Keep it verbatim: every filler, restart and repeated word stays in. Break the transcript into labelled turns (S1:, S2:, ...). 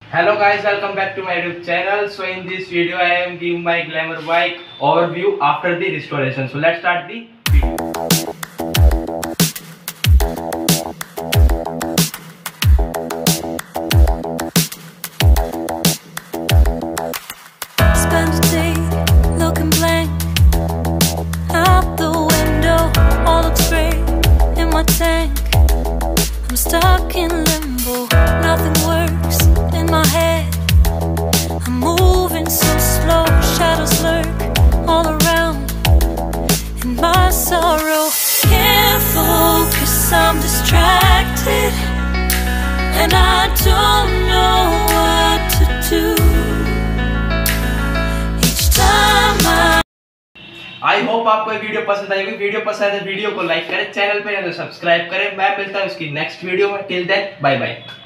S1: Hello guys, welcome back to my YouTube channel. So in this video I am giving my glamour bike overview after the restoration. So let's start the video.
S2: Spend a day looking blank out the window, all looks great in my tank. I'm stuck in limbo, nothing works in my head. I'm moving so slow, shadows lurk all around in my sorrow. Can't focus, I'm distracted, and I don't know what to do.
S1: I hope आपको ये video पसंद आई होगी। Video पसंद है तो video को like करें, channel पे तो सब्सक्राइब करें। मैं मिलता हूँ इसकी नेक्स्ट वीडियो में। Till then bye bye.